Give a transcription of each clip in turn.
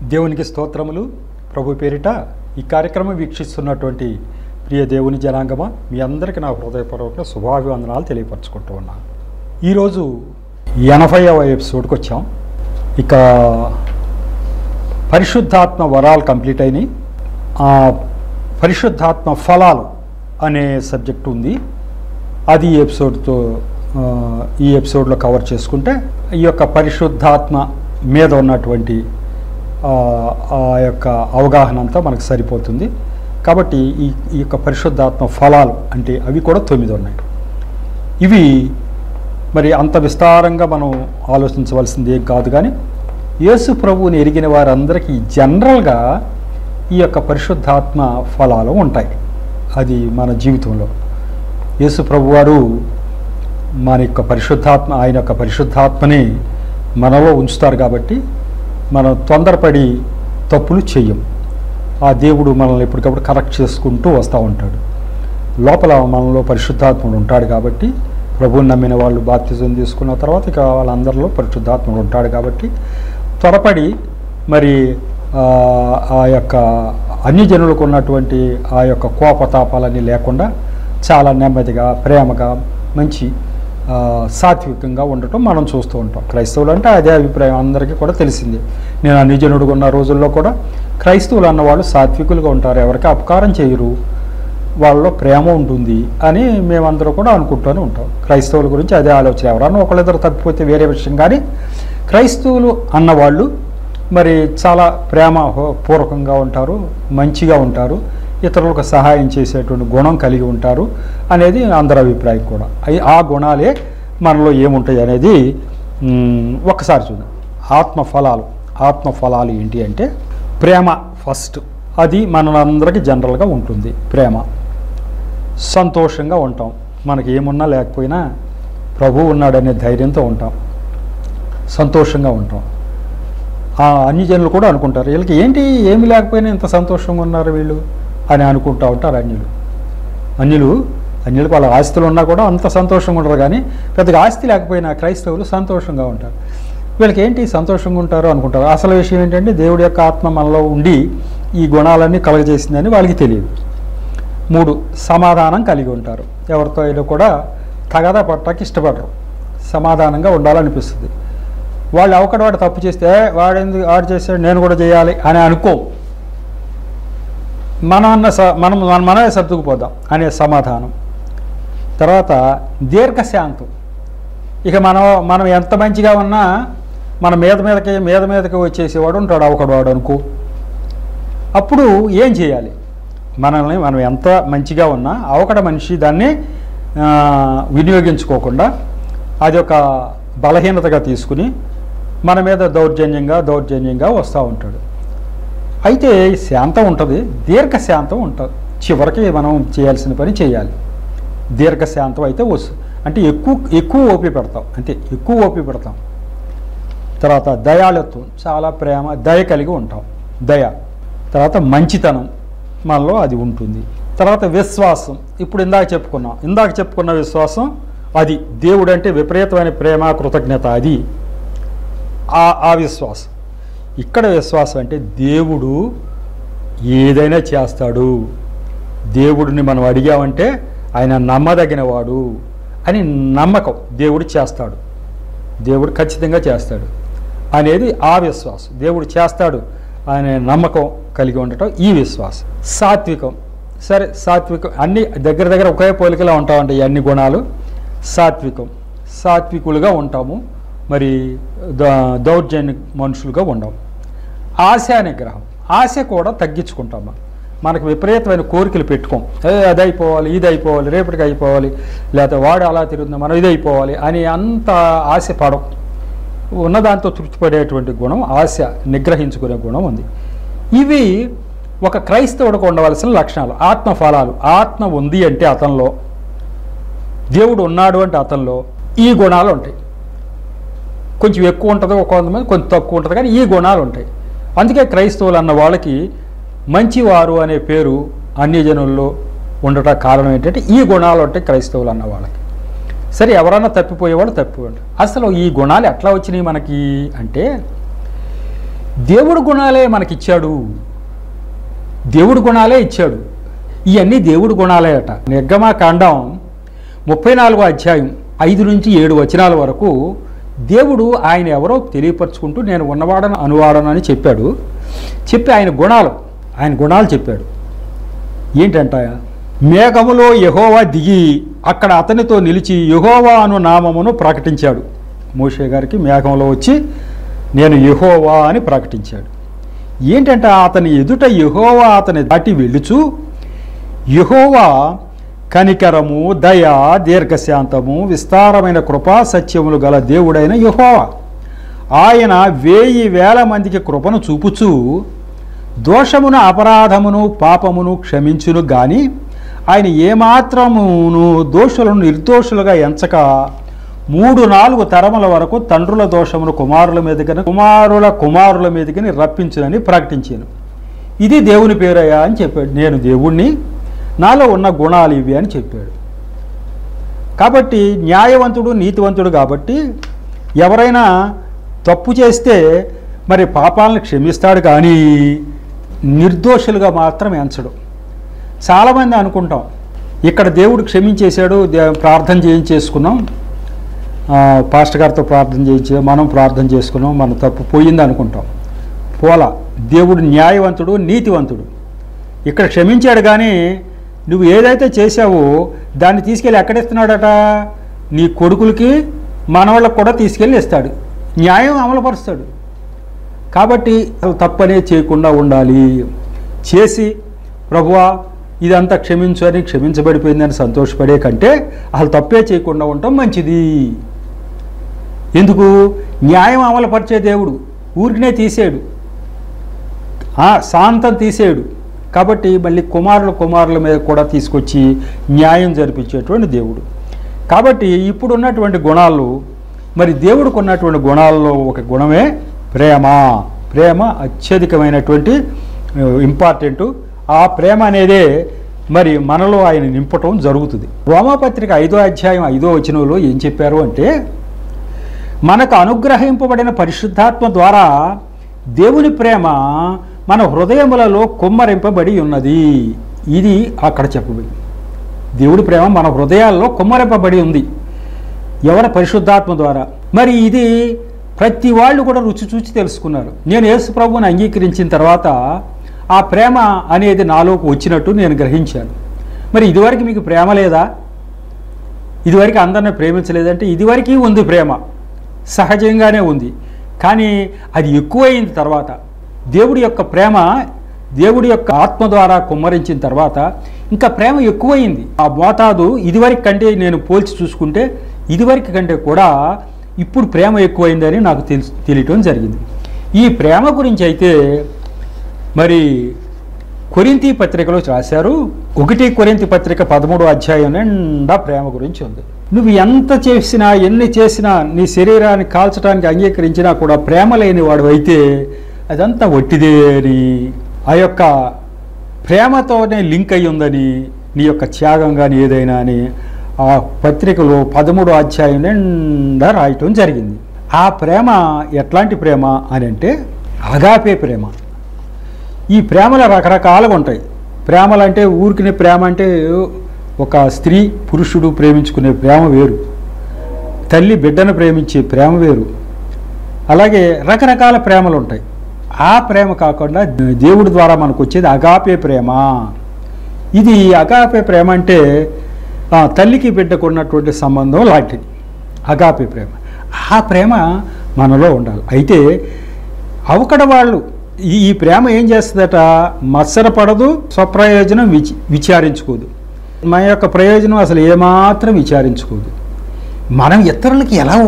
దేవునికి స్తోత్రములు. ప్రభు పేరిట ఈ కార్యక్రమం వీక్షిస్తున్నటువంటి ప్రియ దేవుని జనాంగమా, మీ అందరికీ నా హృదయపూర్వక శుభాభివందనాలు తెలియపరచుకుంటూ ఉన్నాను. ఈరోజు 80వ ఎపిసోడ్కి వచ్చాం. ఇక పరిశుద్ధాత్మ వరాలు కంప్లీట్ అయినాయి. పరిశుద్ధాత్మ ఫలాలు అనే సబ్జెక్ట్ ఉంది. అది ఈ ఎపిసోడ్లో కవర్ చేసుకుంటే ఈ యొక్క పరిశుద్ధాత్మ మీద ఉన్నటువంటి ఆ యొక్క అవగాహన అంతా మనకు సరిపోతుంది. కాబట్టి ఈ యొక్క పరిశుద్ధాత్మ ఫలాలు అంటే అవి కూడా 9 ఉన్నాయి. ఇవి మరి అంత విస్తారంగా మనం ఆలోచించవలసింది ఏం కాదు, కానీ యేసు ప్రభువుని ఎరిగిన వారందరికీ జనరల్గా ఈ యొక్క పరిశుద్ధాత్మ ఫలాలు ఉంటాయి. అది మన జీవితంలో యేసు ప్రభువారు మన యొక్క పరిశుద్ధాత్మ, ఆయన యొక్క పరిశుద్ధాత్మని మనలో ఉంచుతారు. కాబట్టి మనం తొందరపడి తప్పులు చెయ్యం. ఆ దేవుడు మనల్ని ఎప్పటికప్పుడు కరెక్ట్ చేసుకుంటూ వస్తూ ఉంటాడు. లోపల మనలో పరిశుద్ధాత్ముడు ఉంటాడు. కాబట్టి ప్రభువుని నమ్మిన వాళ్ళు బాప్తిజం తీసుకున్న తర్వాత ఇక వాళ్ళందరిలో పరిశుద్ధాత్ముడు ఉంటాడు. కాబట్టి త్వరపడి మరి ఆ యొక్క అన్యజనులకు ఉన్నటువంటి ఆ యొక్క కోపతాపాలన్నీ లేకుండా చాలా నెమ్మదిగా, ప్రేమగా, మంచి సాత్వికంగా ఉండటం మనం చూస్తూ ఉంటాం. క్రైస్తవులు అంటే అదే అభిప్రాయం అందరికీ కూడా తెలిసిందే. నేను అన్యజనుడుగా ఉన్న రోజుల్లో కూడా క్రైస్తవులు అన్నవాళ్ళు సాత్వికులుగా ఉంటారు, ఎవరికి అపకారం చేయరు, వాళ్ళలో ప్రేమ ఉంటుంది అని మేమందరూ కూడా అనుకుంటూనే ఉంటాం. క్రైస్తవుల గురించి అదే ఆలోచన. ఎవరన్నా ఒకళ్ళిద్దరు తప్పిపోతే వేరే విషయం, కానీ క్రైస్తవులు అన్నవాళ్ళు మరి చాలా ప్రేమ పూర్వకంగా ఉంటారు, మంచిగా ఉంటారు, ఇతరులకు సహాయం చేసేటువంటి గుణం కలిగి ఉంటారు అనేది అందరి అభిప్రాయం కూడా. ఆ గుణాలే మనలో ఏముంటాయి అనేది ఒక్కసారి చూద్దాం. ఆత్మఫలాలు ఏంటి అంటే ప్రేమ ఫస్ట్. అది మనందరికీ జనరల్గా ఉంటుంది. ప్రేమ, సంతోషంగా ఉంటాం, మనకి ఏమున్నా లేకపోయినా ప్రభువు ఉన్నాడనే ధైర్యంతో ఉంటాం, సంతోషంగా ఉంటాం. అన్ని జనులు కూడా అనుకుంటారు, వీళ్ళకి ఏంటి ఏమి లేకపోయినా ఇంత సంతోషంగా ఉన్నారు వీళ్ళు అని అనుకుంటూ ఉంటారు. అన్యులకు వాళ్ళ ఆస్తులు ఉన్నా కూడా అంత సంతోషంగా ఉంటారు, కానీ పెద్దగా ఆస్తి లేకపోయినా క్రైస్తవులు సంతోషంగా ఉంటారు. వీళ్ళకి ఏంటి సంతోషంగా ఉంటారు అనుకుంటారు. అసలు విషయం ఏంటంటే దేవుడి యొక్క ఆత్మ మనలో ఉండి ఈ గుణాలన్నీ కలగజేసిందని వాళ్ళకి తెలియదు. 3, సమాధానం కలిగి ఉంటారు. ఎవరితో అయినా కూడా తగదా పట్టకి ఇష్టపడరు, సమాధానంగా ఉండాలనిపిస్తుంది. వాళ్ళు వాడు తప్పు చేస్తే వాడు చేస్తాడు నేను కూడా చేయాలి అని అనుకో, మనమే సర్దుకుపోదాం అనే సమాధానం. తర్వాత దీర్ఘశాంతం. ఇక మనం ఎంత మంచిగా ఉన్నా మన మీదకి వచ్చేసేవాడు ఉంటాడు వాడు అనుకో. అప్పుడు ఏం చేయాలి? మనం ఎంత మంచిగా ఉన్నా అవకడ మనిషి దాన్ని వినియోగించుకోకుండా అది ఒక బలహీనతగా తీసుకుని మన మీద దౌర్జన్యంగా వస్తూ ఉంటాడు. అయితే శాంతం ఉంటుంది, దీర్ఘశాంతం ఉంటుంది. చివరికి మనం చేయాల్సిన పని చేయాలి. దీర్ఘశాంతం అయితే అంటే ఎక్కువ ఓపిక పెడతాం, అంతే, ఎక్కువ ఓపిక పెడతాం. తర్వాత దయాళత్వం, చాలా ప్రేమ, దయ కలిగి ఉంటాం, దయ. తర్వాత మంచితనం మనలో అది ఉంటుంది. తర్వాత విశ్వాసం. ఇప్పుడు ఇందాక చెప్పుకున్న విశ్వాసం, అది దేవుడు అంటే విపరీతమైన ప్రేమ, కృతజ్ఞత, అది ఆ విశ్వాసం. ఇక్కడ విశ్వాసం అంటే దేవుడు ఏదైనా చేస్తాడు, దేవుడిని మనం అడిగామంటే ఆయన నమ్మదగినవాడు అని నమ్మకం. దేవుడు చేస్తాడు, దేవుడు ఖచ్చితంగా చేస్తాడు అనేది ఆ విశ్వాసం. దేవుడు చేస్తాడు అనే నమ్మకం కలిగి ఉండటం ఈ విశ్వాసం. సాత్వికం. సరే, సాత్వికం అన్ని దగ్గర ఒకే పోలికలా ఉంటామంటే అన్ని గుణాలు. సాత్వికులుగా ఉంటాము, మరి దౌర్జన్య మనుషులుగా ఉండము. ఆశా నిగ్రహం. ఆశ కూడా తగ్గించుకుంటాము. మనకు విపరీతమైన కోరికలు పెట్టుకోం, అది అయిపోవాలి, ఇది అయిపోవాలి, రేపటికి అయిపోవాలి, లేకపోతే వాడు అలా తిరుగుతుంది మనం ఇది అయిపోవాలి అని అంత ఆశ పడం. ఉన్నదాంతో తృప్తిపడేటువంటి గుణం, ఆశ నిగ్రహించుకునే గుణం ఉంది. ఇవి ఒక క్రైస్తవుడికి ఉండవలసిన లక్షణాలు, ఆత్మఫలాలు. ఆత్మ ఉంది అంటే అతనిలో, దేవుడు ఉన్నాడు అంటే అతనిలో ఈ గుణాలు ఉంటాయి. కొంచెం ఎక్కువ ఉంటుంది, కొంతమంది కొంచెం తక్కువ ఉంటుంది, కానీ ఈ గుణాలు ఉంటాయి. అందుకే క్రైస్తవులు అన్న వాళ్ళకి మంచివారు అనే పేరు అన్యజనుల్లో ఉండటానికి కారణం ఏంటంటే ఈ గుణాలు ఉంటాయి క్రైస్తవులు అన్న వాళ్ళకి. సరే, ఎవరన్నా తప్పిపోయేవాళ్ళు తప్పిపోయాడు. అసలు ఈ గుణాలు ఎట్లా వచ్చినాయి మనకి అంటే దేవుడు గుణాలే మనకిచ్చాడు, దేవుడు గుణాలే ఇచ్చాడు. ఇవన్నీ దేవుడు గుణాలే అట. నిర్గమకాండం 34వ అధ్యాయం 5 నుంచి 7 వచనాల వరకు దేవుడు ఆయన ఎవరో తెలియపరుచుకుంటూ నేను ఉన్నవాడను అనువాడను అని చెప్పాడు. చెప్పి ఆయన గుణాలు చెప్పాడు. ఏంటంట, మేఘములో యెహోవా దిగి అక్కడ అతనితో నిలిచి యెహోవా అను నామమును ప్రకటించాడు. మోషే గారికి మేఘంలో వచ్చి నేను యెహోవా అని ప్రకటించాడు. ఏంటంటే అతని ఎదుట యెహోవా అతని దాటి వెళ్ళుచు యెహోవా కనికరము, దయ, దీర్ఘశాంతము, విస్తారమైన కృపా సత్యములు గల దేవుడైన యెహోవా, ఆయన 1000 మందికి కృపను చూపుచు దోషమును, అపరాధమును, పాపమును క్షమించును గాని ఆయన ఏమాత్రమును దోషులను నిర్దోషులుగా ఎంచక 3-4 తరముల వరకు తండ్రుల దోషమును కుమారుల మీదకని కుమారుల మీదకని రప్పించునని ప్రకటించాను. ఇది దేవుని పేరయ్యా అని చెప్పాడు. నేను దేవుణ్ణి, నాలో ఉన్న గుణాలు ఇవి అని చెప్పాడు. కాబట్టి న్యాయవంతుడు, నీతివంతుడు కాబట్టి ఎవరైనా తప్పు చేస్తే మరి పాపాలను క్షమిస్తాడు కానీ నిర్దోషులుగా మాత్రం ఎంచడు. చాలామంది అనుకుంటాం ఇక్కడ దేవుడు క్షమించేశాడు, ప్రార్థన చేయించేసుకున్నాం, పాస్టర్ గారితో ప్రార్థన చేయించే మనం ప్రార్థన చేసుకున్నాం, మన తప్పు పోయింది అనుకుంటాం. పోలా, దేవుడు న్యాయవంతుడు, నీతివంతుడు. ఇక్కడ క్షమించాడు కానీ నువ్వు ఏదైతే చేసావో దాన్ని తీసుకెళ్ళి ఎక్కడిస్తున్నాడట, నీ కొడుకులకి మనవాళ్ళకు కూడా తీసుకెళ్ళి ఇస్తాడు, న్యాయం అమలుపరుస్తాడు. కాబట్టి తప్పనే చేయకుండా ఉండాలి. చేసి ప్రభువా ఇదంతా క్షమించు అని క్షమించబడిపోయిందని సంతోషపడే కంటే అసలు తప్పే చేయకుండా ఉండటం మంచిది. ఎందుకు? న్యాయం అమలుపరిచే దేవుడు ఊరికినే తీసేడు, శాంతం తీసేడు. కాబట్టి మళ్ళీ కుమారుల మీద కూడా తీసుకొచ్చి న్యాయం జరిపించేటువంటి దేవుడు. కాబట్టి ఇప్పుడున్నటువంటి గుణాలు, మరి దేవుడికి ఉన్నటువంటి గుణాల్లో ఒక గుణమే ప్రేమ అత్యధికమైనటువంటి ఇంపార్టెంటు. ఆ ప్రేమ అనేదే మరి మనలో ఆయన నింపటం జరుగుతుంది. రోమాపత్రిక 5వ అధ్యాయం 5వ వచనంలో ఏం చెప్పారు అంటే, మనకు అనుగ్రహింపబడిన పరిశుద్ధాత్మ ద్వారా దేవుని ప్రేమ మన హృదయములలో కుమ్మరింపబడి ఉన్నది. ఇది అక్కడ చెప్పబడింది. దేవుడి ప్రేమ మన హృదయాల్లో కుమ్మరింపబడి ఉంది. ఎవరి? పరిశుద్ధాత్మ ద్వారా. మరి ఇది ప్రతి వాళ్ళు కూడా రుచి చూచి తెలుసుకున్నారు. నేను యేసు ప్రభువుని అంగీకరించిన తర్వాత ఆ ప్రేమ అనేది నాలోకి వచ్చినట్టు నేను గ్రహించాను. మరి ఇదివరకు మీకు ప్రేమ లేదా? ఇదివరకు అందరిని ప్రేమించలేదంటే ఇదివరకు ఉంది ప్రేమ, సహజంగానే ఉంది. కానీ అది ఎక్కువైంది తర్వాత. దేవుడి యొక్క ప్రేమ దేవుడి యొక్క ఆత్మ ద్వారా కుమ్మరించిన తర్వాత ఇంకా ప్రేమ ఎక్కువైంది. ఆ మోతాదు ఇదివరకు కంటే నేను పోల్చి చూసుకుంటే ఇదివరకు కంటే కూడా ఇప్పుడు ప్రేమ ఎక్కువైందని నాకు తెలియటం జరిగింది. ఈ ప్రేమ గురించి అయితే మరి కొరింథీ పత్రికలో రాశారు. 1 కొరింథీ పత్రిక 13వ అధ్యాయం నిండా ప్రేమ గురించి ఉంది. నువ్వు ఎంత చేసినా, ఎన్ని చేసినా, నీ శరీరాన్ని కాల్చడానికి అంగీకరించినా కూడా ప్రేమ లేని వాడు అయితే అదంతా వట్టిదే అని, ఆ యొక్క ప్రేమతోనే లింక్ అయి ఉందని, నీ యొక్క త్యాగం కానీ ఏదైనా అని ఆ పత్రికలో 13వ అధ్యాయం నిండా రాయటం జరిగింది. ఆ ప్రేమ ఎట్లాంటి ప్రేమ అని అంటే అగాపే ప్రేమ. ఈ ప్రేమలు రకరకాలుగా ఉంటాయి. ప్రేమలు అంటే ఊరికినే ప్రేమ అంటే ఒక స్త్రీ పురుషుడు ప్రేమించుకునే ప్రేమ వేరు, తల్లి బిడ్డను ప్రేమించే ప్రేమ వేరు. అలాగే రకరకాల ప్రేమలు ఉంటాయి. ఆ ప్రేమ కాకుండా దేవుడి ద్వారా మనకు వచ్చేది అగాపే ప్రేమ. ఇది అగాపే ప్రేమ అంటే తల్లికి బిడ్డకు ఉన్నటువంటి సంబంధం లాంటిది అగాపే ప్రేమ. ఆ ప్రేమ మనలో ఉండాలి. అయితే అవకడ వాళ్ళు ఈ ప్రేమ ఏం చేస్తుందట, మత్సరపడదు, స్వప్రయోజనం విచారించుకోదు, మన యొక్క ప్రయోజనం అసలు ఏమాత్రం విచారించుకోదు. మనం ఇతరులకి ఎలా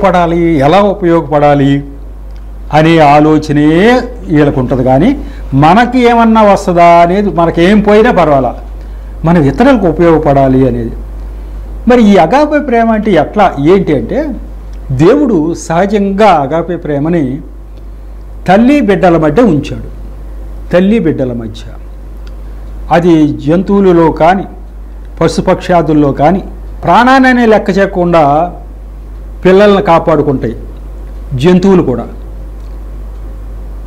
ఉపయోగపడాలి అనే ఆలోచనే వీళ్ళకు ఉంటుంది. కానీ మనకి ఏమన్నా వస్తుందా అనేది, మనకేం పోయినా పర్వాలా, మనం ఇతరులకు ఉపయోగపడాలి అనేది. మరి ఈ అగాపే ప్రేమ అంటే ఎట్లా ఏంటి అంటే, దేవుడు సహజంగా అగాపే ప్రేమని తల్లి బిడ్డల మధ్య ఉంచాడు. తల్లి బిడ్డల మధ్య అది జంతువులలో కానీ పశుపక్షాదుల్లో కానీ ప్రాణాన్ని లెక్క చేయకుండా పిల్లల్ని కాపాడుకుంటాయి జంతువులు కూడా.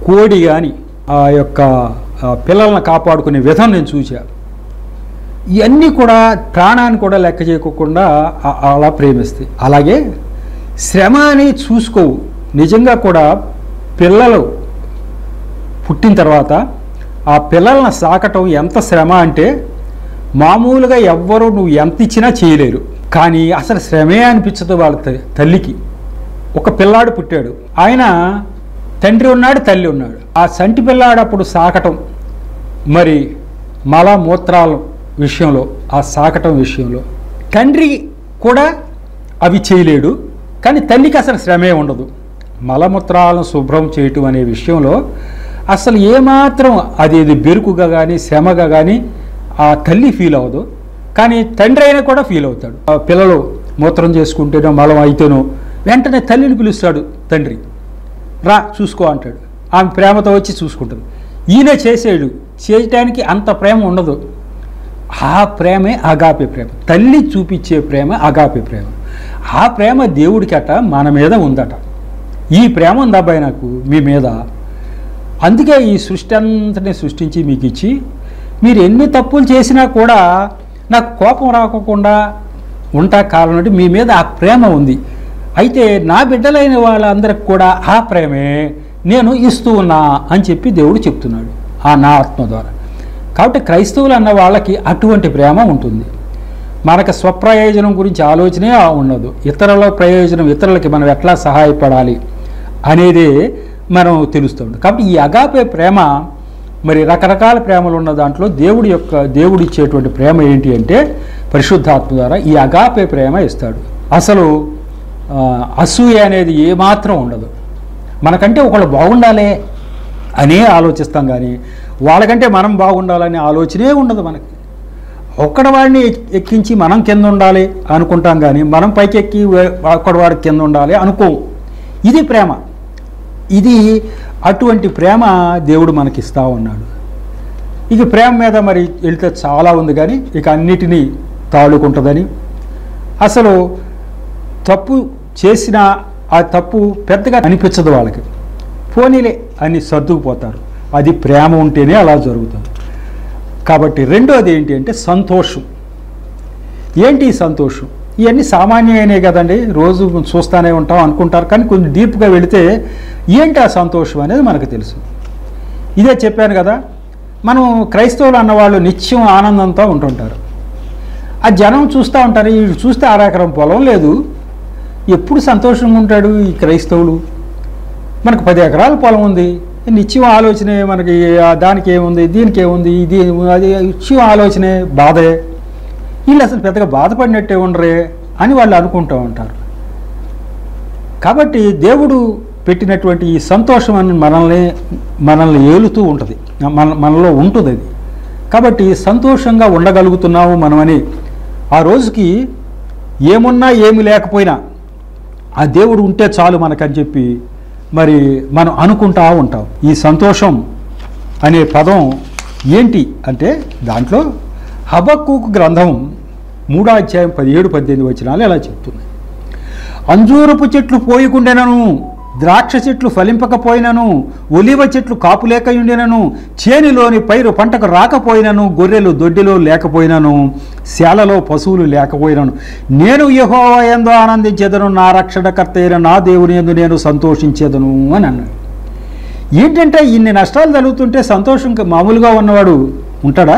కోడి కానీ ఆ యొక్క పిల్లలను కాపాడుకునే విధం నేను చూసా. ఇవన్నీ కూడా ప్రాణాన్ని కూడా లెక్క చేయకుండా అలా ప్రేమిస్తాయి. అలాగే శ్రమ అని చూసుకోవు. నిజంగా కూడా పిల్లలు పుట్టిన తర్వాత ఆ పిల్లలను సాకటం ఎంత శ్రమ అంటే మామూలుగా ఎవ్వరూ నువ్వు ఎంత ఇచ్చినా చేయలేరు. కానీ అసలు శ్రమే అనిపించదు వాళ్ళ తల్లికి. ఒక పిల్లాడు పుట్టాడు, ఆయన తండ్రి ఉన్నాడు, తల్లి ఉన్నాడు. ఆ సంటి పిల్లాడు అప్పుడు సాకటం, మరి మలమూత్రాల విషయంలో, ఆ సాకటం విషయంలో తండ్రి కూడా అవి చేయలేడు. కానీ తల్లికి అసలు శ్రమే ఉండదు. మలమూత్రాలను శుభ్రం చేయటం అనే విషయంలో అసలు ఏమాత్రం అది బెరుకుగా కానీ శ్రమగా కానీ ఆ తల్లి ఫీల్ అవ్వదు. కానీ తండ్రి అయినా కూడా ఫీల్ అవుతాడు. ఆ పిల్లలు మూత్రం చేసుకుంటేనో మలం అయితేనో వెంటనే తల్లిని పిలుస్తాడు తండ్రి, రా చూసుకో అంటాడు. ఆమె ప్రేమతో వచ్చి చూసుకుంటుంది. ఈయన చేయటానికి అంత ప్రేమ ఉండదు. ఆ ప్రేమే అగాపే ప్రేమ. తల్లి చూపించే ప్రేమ అగాపే ప్రేమ. ఆ ప్రేమ దేవుడికి అట మన మీద ఉందట. ఈ ప్రేమ ఉంది అబ్బాయి నాకు మీ మీద, అందుకే ఈ సృష్టి అంతటిని సృష్టించి మీకు ఇచ్చి, మీరు ఎన్ని తప్పులు చేసినా కూడా నాకు కోపం రాకుండా ఉంటా కారణం అంటే మీ మీద ఆ ప్రేమ ఉంది. అయితే నా బిడ్డలైన వాళ్ళందరికి కూడా ఆ ప్రేమే నేను ఇస్తూ ఉన్నా అని చెప్పి దేవుడు చెప్తున్నాడు ఆ నా ఆత్మ ద్వారా. కాబట్టి క్రైస్తవులు అన్న వాళ్ళకి అటువంటి ప్రేమ ఉంటుంది. మనకు స్వప్రయోజనం గురించి ఆలోచనే ఉండదు. ఇతరుల ప్రయోజనం, ఇతరులకి మనం ఎట్లా సహాయపడాలి అనేది మనం తెలుస్తుంది. కాబట్టి ఈ అగాపే ప్రేమ మరి రకరకాల ప్రేమలు ఉన్న దాంట్లో దేవుడు ఇచ్చేటువంటి ప్రేమ ఏంటి అంటే పరిశుద్ధాత్మ ద్వారా ఈ అగాపే ప్రేమ ఇస్తాడు. అసలు అసూయ అనేది ఏమాత్రం ఉండదు. మనకంటే ఒకళ్ళు బాగుండాలి అనే ఆలోచిస్తాం, కానీ వాళ్ళకంటే మనం బాగుండాలనే ఆలోచనే ఉండదు మనకి. ఒక్కడవాడిని ఎక్కించి మనం కింద ఉండాలి అనుకుంటాం, కానీ మనం పైకి ఎక్కి ఒక్కడవాడికి కింద ఉండాలి అనుకోం. ఇది ప్రేమ. ఇది అటువంటి ప్రేమ దేవుడు మనకిస్తా ఉన్నాడు. ఇక ప్రేమ మీద మరి వెళితే చాలా ఉంది, కానీ ఇక అన్నిటినీ తాళుకుంటుందని, అసలు తప్పు చేసిన ఆ తప్పు పెద్దగా అనిపించదు వాళ్ళకి, పోనీలే అని సర్దుకుపోతారు. అది ప్రేమ ఉంటేనే అలా జరుగుతుంది. కాబట్టి రెండోది ఏంటి అంటే సంతోషం. ఏంటి సంతోషం? ఇవన్నీ సామాన్యమైనవి కదండి, రోజు చూస్తూనే ఉంటాం అనుకుంటారు. కానీ కొంచెం డీప్గా వెళితే ఏంటి ఆ సంతోషం అనేది మనకు తెలుసు. ఇదే చెప్పాను కదా, మనం క్రైస్తవులు అన్నవాళ్ళు నిత్యం ఆనందంతో ఉంటుంటారు. ఆ జనం చూస్తూ ఉంటారు, వీళ్ళు చూస్తే 6 ఎకరం పొలం లేదు, ఎప్పుడు సంతోషంగా ఉంటాడు ఈ క్రైస్తవులు. మనకు 10 ఎకరాల పొలం ఉంది, నిత్యం ఆలోచనే, మనకి దానికి ఏముంది, దీనికి ఏముంది, ఇది అది నిత్యం ఆలోచనే, బాధే. వీళ్ళు అసలు పెద్దగా బాధపడినట్టే ఉండరే అని వాళ్ళు అనుకుంటూ ఉంటారు. కాబట్టి దేవుడు పెట్టినటువంటి ఈ సంతోషం అని మనల్ని ఏలుతూ ఉంటుంది, మనలో ఉంటుంది అది. కాబట్టి సంతోషంగా ఉండగలుగుతున్నాము మనమని ఆ రోజుకి ఏమున్నా ఏమి లేకపోయినా ఆ దేవుడు ఉంటే చాలు మనకని చెప్పి మరి మనం అనుకుంటా ఉంటాం. ఈ సంతోషం అనే పదం ఏంటి అంటే దాంట్లో హబక్కూకు గ్రంథం 3వ అధ్యాయం 17-18 వచనాలు ఎలా చెప్తున్నాయి. అంజూరపు చెట్లు పోయకుండెనను, ద్రాక్ష చెట్లు ఫలింపకపోయినను, ఒలివ చెట్లు కాపులేకయుండెనను, చేనిలోని పైరు పంటకు రాకపోయినను, గొర్రెలు దొడ్డిలో లేకపోయినను, శాలలో పశువులు లేకపోయినను, నేను యెహోవా యందు ఆనందించేదను, నా రక్షణకర్త అయిన నా దేవుని యందు నేను సంతోషించేదను అని అన్నాడు. ఏంటంటే ఇన్ని నష్టాలు జరుగుతుంటే సంతోషం మామూలుగా ఉన్నవాడు ఉంటాడా?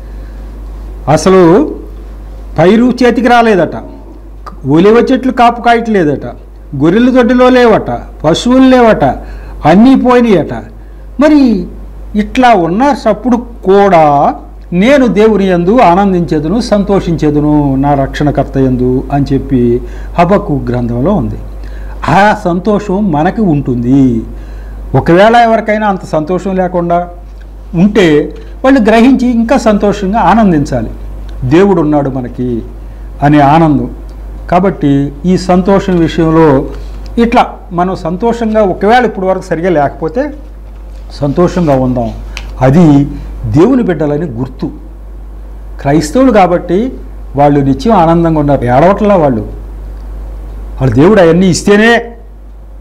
అసలు పైరు చేతికి రాలేదట, ఒలివ చెట్లు కాపు కాయట్లేదట, గొర్రెల దొడ్డిలో లేవట, పశువులు లేవట, అన్నీ పోయినాయట. మరి ఇట్లా ఉన్నప్పుడు కూడా నేను దేవుని యందు ఆనందించేదను, సంతోషించేదను, నా రక్షణకర్త యందు అని చెప్పి హబక్కూకు గ్రంథంలో ఉంది. ఆ సంతోషం మనకి ఉంటుంది. ఒకవేళ ఎవరికైనా అంత సంతోషం లేకుండా ఉంటే వాళ్ళు గ్రహించి ఇంకా సంతోషంగా ఆనందించాలి. దేవుడు ఉన్నాడు మనకి అనే ఆనందం. కాబట్టి ఈ సంతోషం విషయంలో ఇట్లా మనం సంతోషంగా, ఒకవేళ ఇప్పుడు వరకు సరిగా లేకపోతే సంతోషంగా ఉందాం. అది దేవుని బిడ్డలని గుర్తు. క్రైస్తవులు కాబట్టి వాళ్ళు నిత్యం ఆనందంగా ఉన్నారు, ఏడవట్లా వాళ్ళు దేవుడు అవన్నీ ఇస్తేనే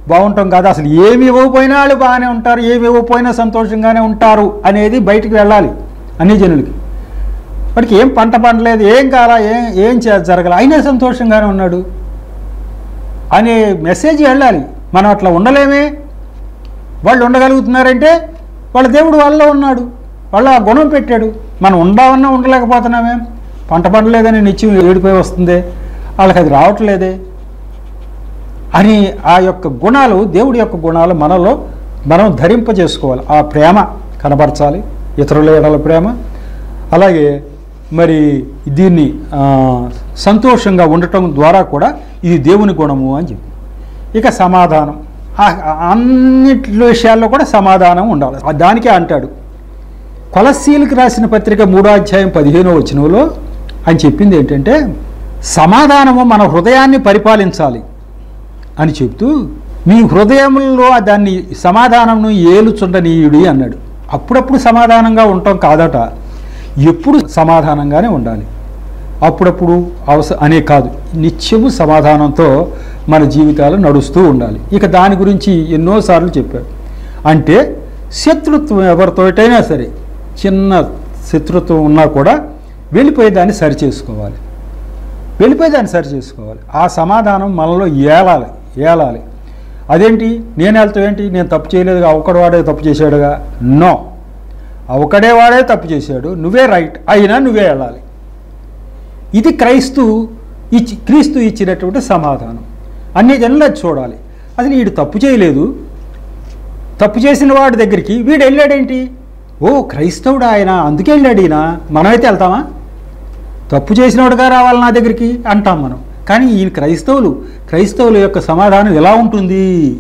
బాగుంటాం కాదు, అసలు ఏమి ఇవ్వకపోయినా వాళ్ళు బాగానే ఉంటారు, ఏమి ఇవ్వకపోయినా సంతోషంగానే ఉంటారు అనేది బయటికి వెళ్ళాలి అన్ని జనులకి. వాడికి ఏం పంట పండలేదు, ఏం కాలా, ఏం జరగాలి, అయినా సంతోషంగానే ఉన్నాడు అనే మెసేజ్ వెళ్ళాలి. మనం అట్లా ఉండలేమే. వాళ్ళు ఉండగలుగుతున్నారంటే వాళ్ళ దేవుడు వాళ్ళలో ఉన్నాడు, వాళ్ళ ఆ గుణం పెట్టాడు. మనం ఉండాలన్నా ఉండలేకపోతున్నామే. పంట పండలేదని నిత్యం ఏడిపోయి వస్తుందే, వాళ్ళకి అది రావట్లేదే అని ఆ యొక్క గుణాలు, దేవుడి యొక్క గుణాలు మనలో మనం ధరింపజేసుకోవాలి. ఆ ప్రేమ కనబరచాలి, ఇతరుల ఎడల ప్రేమ. అలాగే మరి దీన్ని సంతోషంగా ఉండటం ద్వారా కూడా ఇది దేవుని గుణము అని చెప్పి. ఇక సమాధానం, అన్నిటి విషయాల్లో కూడా సమాధానం ఉండాలి. దానికే అంటాడు కొలస్సీలకు రాసిన పత్రిక 3:15 ఆయన చెప్పింది ఏంటంటే, సమాధానము మన హృదయాన్ని పరిపాలించాలి అని చెప్తూ, మీ హృదయంలో దాన్ని సమాధానంను ఏలుచుండనీయుడి అన్నాడు. అప్పుడప్పుడు సమాధానంగా ఉండటం కాదట, ఎప్పుడు సమాధానంగానే ఉండాలి. అప్పుడప్పుడు అనే కాదు, నిత్యము సమాధానంతో మన జీవితాలు నడుస్తూ ఉండాలి. ఇక దాని గురించి ఎన్నోసార్లు చెప్పాడు. అంటే శత్రుత్వం ఎవరితోటైనా సరే, చిన్న శత్రుత్వం ఉన్నా కూడా వెళ్ళిపోయేదాన్ని సరిచేసుకోవాలి, వెళ్ళిపోయేదాన్ని సరిచేసుకోవాలి. ఆ సమాధానం మనలో ఏలాలి. అదేంటి, నేను వెళ్తావేంటి, నేను తప్పు చేయలేదుగా, ఒకడు వాడే తప్పు చేశాడుగా. నో, ఒకడే వాడే తప్పు చేశాడు, నువ్వే రైట్, అయినా నువ్వే వెళ్ళాలి. ఇది క్రీస్తు ఇచ్చినటువంటి సమాధానం. అన్ని జనులు అది చూడాలి. అసలు వీడు తప్పు చేయలేదు, తప్పు చేసిన వాడి దగ్గరికి వీడు వెళ్ళాడేంటి, ఓ క్రైస్తవుడు ఆయన అందుకే వెళ్ళాడు ఈయన, మనమైతే వెళ్తామా? తప్పు చేసినవాడుగా రావాలి నా దగ్గరికి అంటాం మనం. కానీ ఈ క్రైస్తవుల యొక్క సమాధానం ఎలా ఉంటుంది?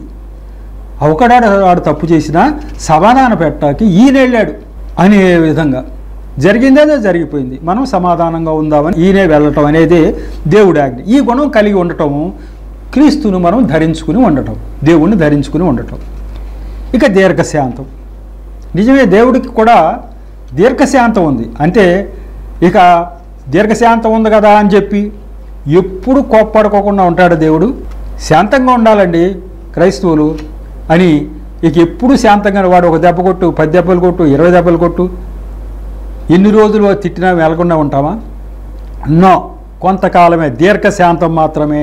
వాడు తప్పు చేసినా సమాధానం పెట్టాకి ఈయన వెళ్ళాడు అనే విధంగా జరిగిందేదో జరిగిపోయింది, మనం సమాధానంగా ఉందామని ఈయనే వెళ్ళటం అనేది దేవుడి ఆజ్ఞ. ఈ గుణం కలిగి ఉండటము, క్రీస్తును మనం ధరించుకుని ఉండటం, దేవుణ్ణి ధరించుకుని ఉండటం. ఇక దీర్ఘశాంతం. నిజమే, దేవుడికి కూడా దీర్ఘశాంతం ఉంది. అంటే ఇక దీర్ఘశాంతం ఉంది కదా అని చెప్పి ఎప్పుడు కోప్పడుకోకుండా ఉంటాడు దేవుడు. శాంతంగా ఉండాలండి క్రైస్తవులు అని, ఇక ఎప్పుడు శాంతంగా, వాడు ఒక దెబ్బ కొట్టు, 10 దెబ్బలు కొట్టు, 20 దెబ్బలు కొట్టు, ఎన్ని రోజులు తిట్టినా వెళ్లకుండా ఉంటామా? నో, కొంతకాలమే, దీర్ఘశాంతం మాత్రమే.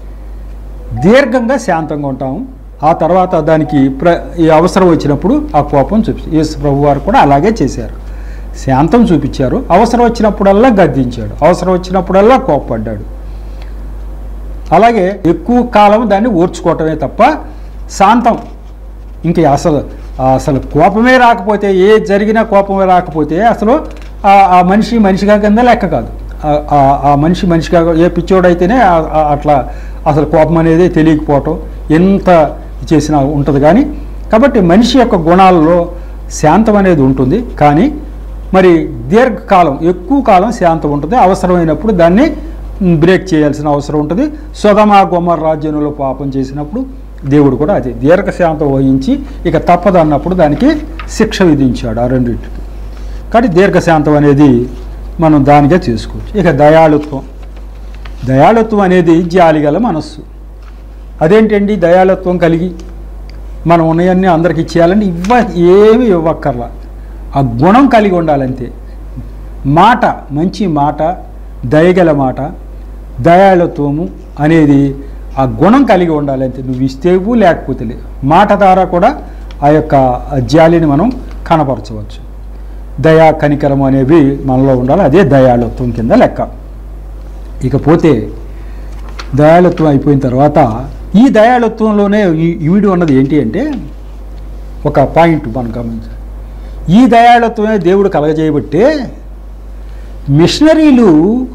దీర్ఘంగా శాంతంగా ఉంటాము. ఆ తర్వాత దానికి ఈ అవసరం వచ్చినప్పుడు ఆ కోపం యేసు ప్రభు వారు కూడా అలాగే చేశారు. శాంతం చూపించారు, అవసరం వచ్చినప్పుడల్లా గద్దించాడు, అవసరం వచ్చినప్పుడల్లా కోప్పడ్డాడు. అలాగే ఎక్కువ కాలం దాన్ని ఓర్చుకోవటమే తప్ప శాంతం ఇంక అసలు కోపమే రాకపోతే, ఏ జరిగినా కోపమే రాకపోతే అసలు ఆ మనిషిగా కింద లెక్క కాదు. ఆ మనిషిగా, ఏ పిచ్చోడైతేనే అట్లా అసలు కోపం అనేది తెలియకపోవటం ఎంత చేసినా ఉంటుంది. కానీ కాబట్టి మనిషి యొక్క గుణాలలో శాంతం అనేది ఉంటుంది. కానీ మరి దీర్ఘకాలం, ఎక్కువ కాలం శాంతం ఉంటుంది. అవసరమైనప్పుడు దాన్ని బ్రేక్ చేయాల్సిన అవసరం ఉంటుంది. సొదొమ గొమొర్రా రాజ్యంలో పాపం చేసినప్పుడు దేవుడు కూడా అదే దీర్ఘశాంతం వహించి ఇక తప్పదు అన్నప్పుడు దానికి శిక్ష విధించాడు ఆ రెండింటికి. కాబట్టి దీర్ఘశాంతం అనేది మనం దానిగా చేసుకోవచ్చు. ఇక దయాళుత్వం అనేది జాలిగల మనస్సు. అదేంటండి, దయాళుత్వం కలిగి మనం ఉన్నాయన్నీ అందరికి ఇచ్చేయాలంటే ఏమి ఇవ్వక్కర్లా, ఆ గుణం కలిగి ఉండాలంతే. మంచి మాట, దయగల మాట, దయాళుత్వము అనేది ఆ గుణం కలిగి ఉండాలంతే. నువ్వు ఇస్తేవు లేకపోతే లేదు. మాట ద్వారా కూడా ఆ యొక్క జాలిని మనం కనపరచవచ్చు. దయా కనికరం అనేవి మనలో ఉండాలి. అదే దయాళుత్వం కింద లెక్క. ఇకపోతే దయాళుత్వం అయిపోయిన తర్వాత ఈ దయాళుత్వంలోనే ఈవిడి ఉన్నది ఏంటి అంటే, ఒక పాయింట్ మనం గమనించాలి. ఈ దయాళుత్వమే దేవుడు కలగజేయబట్టే మిషనరీలు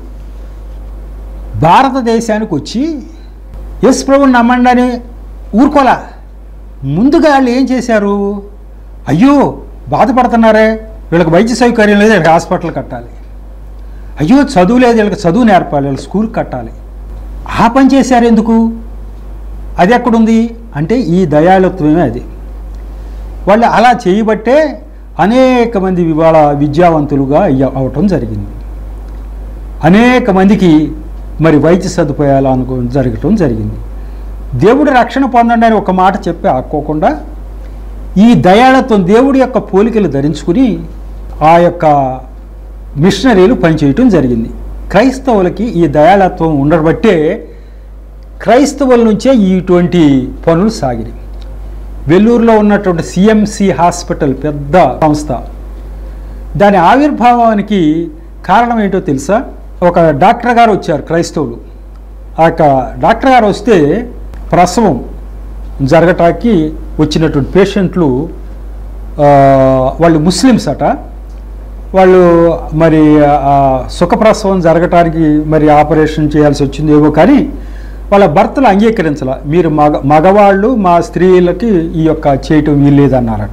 భారతదేశానికి వచ్చి యేసు ప్రభువుని నమ్మండి అని ఊరుకోలా. ముందుగా వాళ్ళు ఏం చేశారు, అయ్యో బాధపడుతున్నారే, వీళ్ళకి వైద్య సౌకర్యం లేదు, వీళ్ళకి హాస్పిటల్ కట్టాలి, అయ్యో చదువు లేదు, వీళ్ళకి చదువు నేర్పాలి, వీళ్ళకి స్కూల్ కట్టాలి. ఆ పని చేశారు ఎందుకు? అది ఎక్కడుంది అంటే ఈ దయాళుత్వమే అది. వాళ్ళు అలా చేయబట్టే అనేక మంది ఇవాళ విద్యావంతులుగా అవటం జరిగింది. అనేక మందికి మరి వైద్య సదుపాయాలు జరగటం జరిగింది. దేవుడి రక్షణ పొందండి అని ఒక మాట చెప్పి ఆక్కోకుండా ఈ దయాళత్వం దేవుడి యొక్క పోలికలు ధరించుకుని ఆ యొక్క మిషనరీలు పనిచేయటం జరిగింది. క్రైస్తవులకి ఈ దయాళత్వం ఉండబట్టే క్రైస్తవుల నుంచే ఇటువంటి పనులు సాగినాయి. వెల్లూరులో ఉన్నటువంటి సిఎంసి హాస్పిటల్ పెద్ద సంస్థ, దాని ఆవిర్భావానికి కారణం ఏంటో తెలుసా? ఒక డాక్టర్ గారు వచ్చారు క్రైస్తవులు. ఆ యొక్క డాక్టర్ గారు వస్తే ప్రసవం జరగటానికి వచ్చినటువంటి పేషెంట్లు వాళ్ళు ముస్లిమ్స్ అట. వాళ్ళు మరి సుఖప్రసవం జరగటానికి మరి ఆపరేషన్ చేయాల్సి వచ్చిందేమో, కానీ వాళ్ళ భర్తలు అంగీకరించాల. మీరు మగవాళ్ళు మా స్త్రీలకి ఈ యొక్క చేయటం వీల్లేదన్నారట.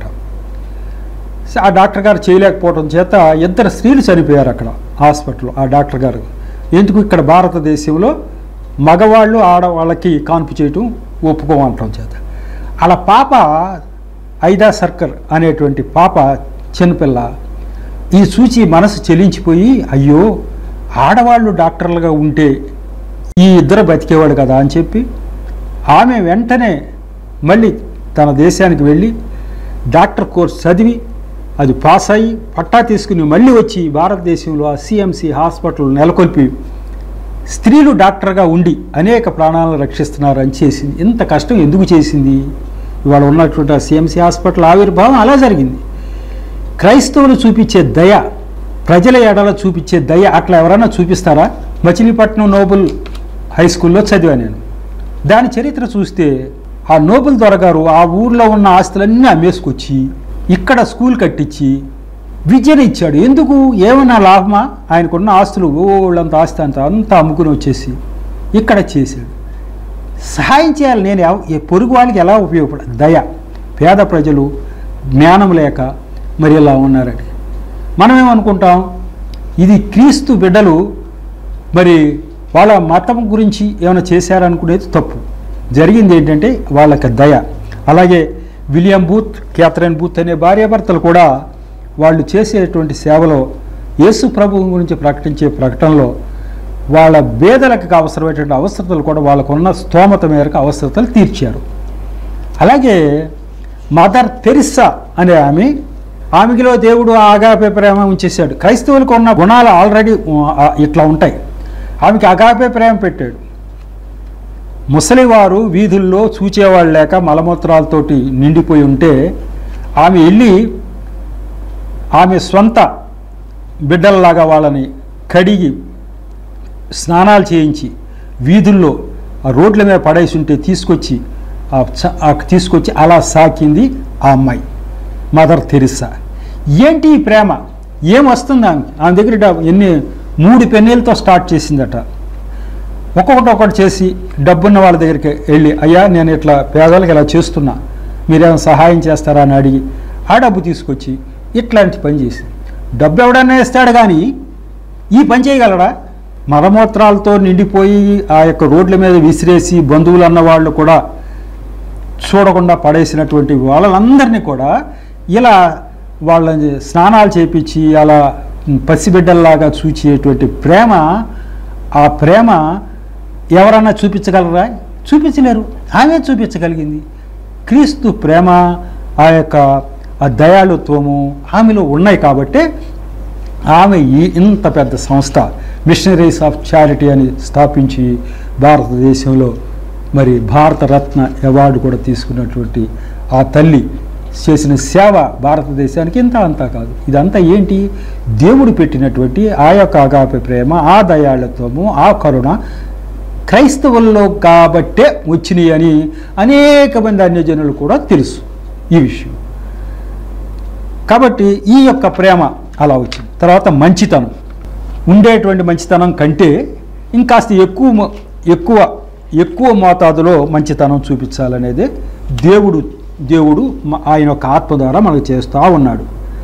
ఆ డాక్టర్ గారు చేయలేకపోవడం చేత 2 స్త్రీలు చనిపోయారు అక్కడ హాస్పిటల్లో. ఆ డాక్టర్ గారు ఎందుకు ఇక్కడ భారతదేశంలో మగవాళ్ళు ఆడవాళ్ళకి కాన్పు చేయటం ఒప్పుకోమంటం చేత అలా పాప ఐదా సర్కర్ అనేటువంటి పాప చిన్నపిల్ల ఈ చూచి మనసు చెలించిపోయి, అయ్యో ఆడవాళ్ళు డాక్టర్లుగా ఉంటే ఈ ఇద్దరు బతికేవాడు కదా అని చెప్పి ఆమె వెంటనే మళ్ళీ తన దేశానికి వెళ్ళి డాక్టర్ కోర్స్ చదివి అది పాస్ అయ్యి పట్టా తీసుకుని మళ్ళీ వచ్చి భారతదేశంలో ఆ సిఎంసి హాస్పిటల్ నెలకొల్పి స్త్రీలు డాక్టర్గా ఉండి అనేక ప్రాణాలను రక్షిస్తున్నారని చేసింది. ఇంత కష్టం ఎందుకు చేసింది? ఇవాళ ఉన్నటువంటి ఆ సిఎంసి హాస్పిటల్ ఆవిర్భావం అలా జరిగింది. క్రైస్తవులు చూపించే దయ, ప్రజల ఎడల చూపించే దయ అట్లా ఎవరైనా చూపిస్తారా? మచిలీపట్నం నోబుల్ హై స్కూల్లో చదివా నేను. దాని చరిత్ర చూస్తే ఆ నోబుల్ దొరగారు ఆ ఊర్లో ఉన్న ఆస్తులన్నీ అమ్మేసుకొచ్చి ఇక్కడ స్కూల్ కట్టించి విద్యను ఇచ్చాడు. ఎందుకు? ఏమన్నా లాభమా? ఆయనకున్న ఆస్తులు ఓళ్ళంత ఆస్తి అంతా అమ్ముకుని వచ్చేసి ఇక్కడ చేశాడు. సహాయం చేయాలి. నేను పొరుగు వాళ్ళకి ఎలా ఉపయోగపడాలి? దయ. పేద ప్రజలు జ్ఞానం లేక మరి ఇలా ఉన్నారని మనమేమనుకుంటాం, ఇది క్రీస్తు బిడ్డలు మరి వాళ్ళ మతం గురించి ఏమైనా చేశారనుకునేది తప్పు. జరిగింది ఏంటంటే వాళ్ళకి దయ. అలాగే విలియం బూత్, క్యాథరిన్ బూత్ అనే భార్యాభర్తలు కూడా వాళ్ళు చేసేటువంటి సేవలో యేసు ప్రభువు గురించి ప్రకటించే ప్రకటనలో వాళ్ళ పేదలకు అవసరమైనటువంటి అవసరతలు కూడా వాళ్ళకున్న స్తోమత మేరకు అవసరతలు తీర్చారు. అలాగే మదర్ తెరిస్సా అనే ఆమెకిలో దేవుడు అగాపే ప్రేమ ఉంచేశాడు. క్రైస్తవులకు ఉన్న గుణాలు ఆల్రెడీ ఇట్లా ఉంటాయి. ఆమెకి అగాపే ప్రేమ పెట్టాడు. ముసలివారు వీధుల్లో చూచేవాళ్ళు లేక మలమూత్రాలతోటి నిండిపోయి ఉంటే ఆమె వెళ్ళి ఆమె సొంత బిడ్డల్లాగా వాళ్ళని కడిగి స్నానాలు చేయించి వీధుల్లో ఆ రోడ్ల మీద పడేసి ఉంటే తీసుకొచ్చి అలా సాకింది ఆ అమ్మాయి మదర్ తెరిస్సా. ఏంటి ఈ ప్రేమ? ఏమొస్తుంది ఆమె దగ్గర? 3 పెన్నీలతో స్టార్ట్ చేసిందట. ఒక్కొక్కటి చేసి డబ్బున్న వాళ్ళ దగ్గరికి వెళ్ళి, అయ్యా నేను ఇట్లా పేదలకు ఇలా చేస్తున్నా, మీరేమైనా సహాయం చేస్తారా అని అడిగి ఆ డబ్బు తీసుకొచ్చి ఇట్లాంటి పని చేసి, డబ్బు ఎవడన్నా ఇస్తాడు కానీ ఈ పని చేయగలడా? మలమూత్రాలతో నిండిపోయి ఆ యొక్క రోడ్ల మీద విసిరేసి బంధువులు అన్న వాళ్ళు కూడా చూడకుండా పడేసినటువంటి వాళ్ళందరినీ కూడా ఇలా వాళ్ళని స్నానాలు చేపించి అలా పసిబిడ్డల్లాగా చూచేటువంటి ప్రేమ, ఆ ప్రేమ ఎవరన్నా చూపించగలరా? చూపించలేరు. ఆమె చూపించగలిగింది. క్రీస్తు ప్రేమ, ఆ యొక్క ఆ దయాళుత్వము ఆమెలో ఉన్నాయి కాబట్టి ఆమె ఇంత పెద్ద సంస్థ మిషనరీస్ ఆఫ్ చారిటీ అని స్థాపించి భారతదేశంలో మరి భారతరత్న అవార్డు కూడా తీసుకున్నటువంటి ఆ తల్లి చేసిన సేవ భారతదేశానికి ఇంత అంతా కాదు. ఇదంతా ఏంటి? దేవుడు పెట్టినటువంటి ఆ యొక్క అగాపే ప్రేమ, ఆ దయాళత్వము, ఆ కరుణ క్రైస్తవుల్లో కాబట్టే వచ్చినాయి అని అనేక మంది అన్యజనులు కూడా తెలుసు ఈ విషయం. కాబట్టి ఈ యొక్క ప్రేమ అలా వచ్చింది. తర్వాత మంచితనం, ఉండేటువంటి మంచితనం కంటే ఇంకాస్త ఎక్కువ మోతాదులో మంచితనం చూపించాలనేది దేవుడు ఆయన యొక్క ఆత్మ ద్వారా మనకు చేస్తూ ఉన్నాడు.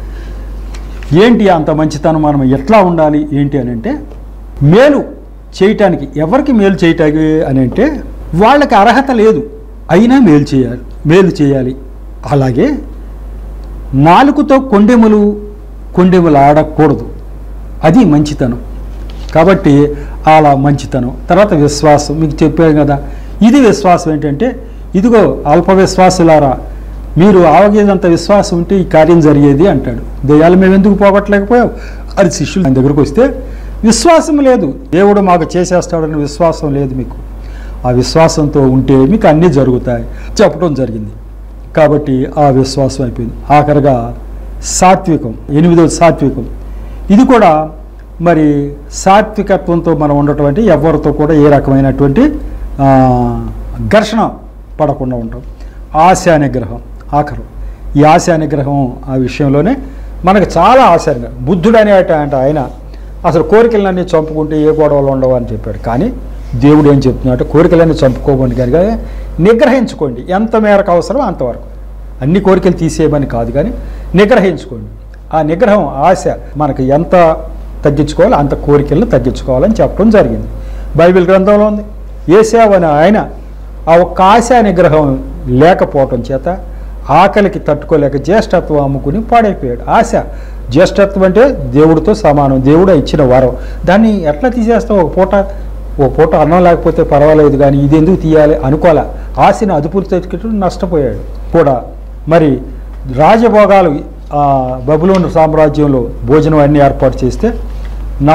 ఏంటి అంత మంచితనం? మనం ఎట్లా ఉండాలి ఏంటి అని అంటే, మేలు చేయటానికి, ఎవరికి మేలు చేయటానికి అని అంటే వాళ్ళకి అర్హత లేదు అయినా మేలు చేయాలి. అలాగే నాలుగుతో కొండెములు ఆడకూడదు, అది మంచితనం. కాబట్టి అలా మంచితనం. తర్వాత విశ్వాసం, మీకు చెప్పాను కదా, ఇది విశ్వాసం ఏంటంటే, ఇదిగో అల్ప విశ్వాసులారా, మీరు ఆవగేదంత విశ్వాసం ఉంటే ఈ కార్యం జరిగేది అంటాడు. దెయ్యాలు మేము ఎందుకు పోగొట్టలేకపోయావు అది శిష్యులు ఆయన దగ్గరకు వస్తే, విశ్వాసం లేదు, దేవుడు మాకు చేసేస్తాడని విశ్వాసం లేదు మీకు. ఆ విశ్వాసంతో ఉంటే మీకు అన్నీ జరుగుతాయి చెప్పడం జరిగింది. కాబట్టి ఆ విశ్వాసం అయిపోయింది. ఆఖరిగా సాత్వికం, 8వ సాత్వికం. ఇది కూడా మరి సాత్వికత్వంతో మనం ఉన్నటువంటి ఎవరితో కూడా ఏ రకమైనటువంటి ఘర్షణ పడకుండా ఉంటాం. ఆశా నిగ్రహం ఆఖరు. ఈ ఆశా నిగ్రహం ఆ విషయంలోనే మనకు చాలా ఆశగా, బుద్ధుడు అనేట ఆయన అసలు కోరికలన్నీ చంపుకుంటే ఏ గొడవలు ఉండవు అని చెప్పాడు. కానీ దేవుడు ఏం చెప్తున్నాడు, కోరికలన్నీ చంపుకోమని కనుక నిగ్రహించుకోండి, ఎంత మేరకు అవసరం అంతవరకు. అన్ని కోరికలు తీసేయమని కాదు, కానీ నిగ్రహించుకోండి. ఆ నిగ్రహం ఆశ మనకు ఎంత తగ్గించుకోవాలి అంత కోరికలను తగ్గించుకోవాలని చెప్పడం జరిగింది. బైబిల్ గ్రంథంలో ఉంది. యేశావు అనే ఆయన ఆ ఒక్క ఆశా నిగ్రహం లేకపోవటం చేత ఆకలికి తట్టుకోలేక జ్యేష్ఠత్వం అమ్ముకుని పాడైపోయాడు. ఆశ, జ్యేష్ఠత్వం అంటే దేవుడితో సమానం, దేవుడు ఇచ్చిన వరం. దాన్ని ఎట్లా తీసేస్తాం? ఒక పూట అన్నం లేకపోతే పర్వాలేదు, కానీ ఇది ఎందుకు తీయాలి అనుకోలే. ఆశని అదుపులు తెచ్చుకుంటూ నష్టపోయాడు కూడా. మరి రాజభోగాలు బబులోను సామ్రాజ్యంలో భోజనం అన్నీ ఏర్పాటు చేస్తే, నా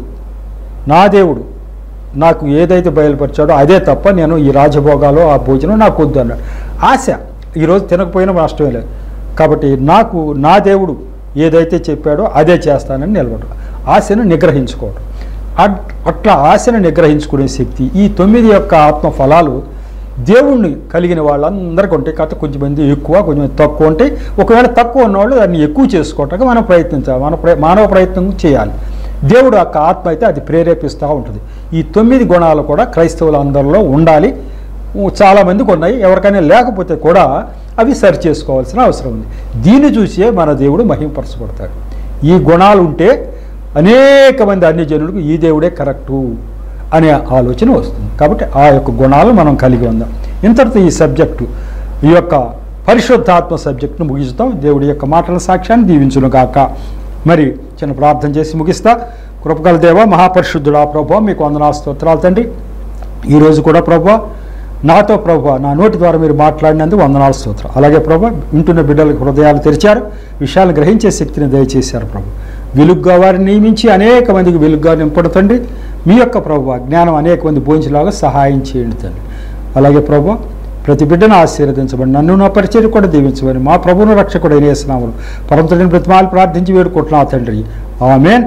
దేవుడు నాకు ఏదైతే బయలుపరిచాడో అదే తప్ప నేను ఈ రాజభోగాలు ఆ భోజనం నాకు వద్దు అన్నాడు. ఆశ ఈరోజు తినకపోయినా నష్టమే లేదు. కాబట్టి నా దేవుడు ఏదైతే చెప్పాడో అదే చేస్తానని నిలబడు. ఆశను నిగ్రహించుకోవడం. అట్లా ఆశను నిగ్రహించుకునే శక్తి ఈ 9 యొక్క ఆత్మ ఫలాలు దేవుణ్ణి కలిగిన వాళ్ళందరికీ ఉంటాయి. కాకపోతే కొంచెంమంది ఎక్కువ, కొంచెం తక్కువ ఉంటాయి. ఒకవేళ తక్కువ ఉన్నవాళ్ళు దాన్ని ఎక్కువ చేసుకోవటానికి మనం ప్రయత్నించాలి, మానవ ప్రయత్నం చేయాలి. దేవుడు యొక్క ఆత్మ అయితే అది ప్రేరేపిస్తూ ఉంటుంది. ఈ 9 గుణాలు కూడా క్రైస్తవులందరిలో ఉండాలి. చాలామందికి ఉన్నాయి, ఎవరికైనా లేకపోతే కూడా అవి సరి చేసుకోవాల్సిన అవసరం ఉంది. దీన్ని చూసే మన దేవుడు మహిమపరచబడతాడు. ఈ గుణాలు ఉంటే అనేక మంది అన్ని జనులకు ఈ దేవుడే కరెక్టు అనే ఆలోచన వస్తుంది. కాబట్టి ఆ యొక్క గుణాలను మనం కలిగి ఉందాం. ఇంతటితో ఈ సబ్జెక్టు, ఈ యొక్క పరిశుద్ధాత్మ సబ్జెక్టును ముగిస్తాం. దేవుడి యొక్క మాటల సాక్ష్యాన్ని దీవించును గాక. మరి చిన్న ప్రార్థన చేసి ముగిస్తా. కృపగల దేవ, మహాపరిశుద్ధుడా ప్రభువా, మీకు వందనాలు స్తోత్రాలు తండ్రి. ఈరోజు కూడా ప్రభువా నాతో ప్రభువా నా నోటి ద్వారా మీరు మాట్లాడినందుకు వందనాలు స్తోత్రం. అలాగే ప్రభువా వింటున్న బిడ్డలకు హృదయాలు తెరిచారు, విషయాలు గ్రహించే శక్తిని దయచేశారు ప్రభు. వెలుగ్గా వారిని నియమించి అనేక మందికి వెలుగ్గా నింపడుతండి. మీ యొక్క ప్రభువా జ్ఞానం అనేక మంది భోంచేలాగా సహాయం చేయండి తండ్రి. అలాగే ప్రభువా ప్రతి బిడ్డను ఆశీర్వదించబడి నన్ను నా పరిచయం కూడా దీవించమని మా ప్రభువును రక్షకుడైన యేసు నామములో పరమతండ్రిని బ్రతిమాలు ప్రార్థించి వేడుకుంటున్నా తండ్రి. ఆమేన్.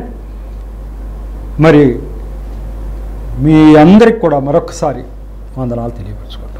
మరి మీ అందరికి కూడా మరొకసారి వందనాలు తెలియపరచుకోండి.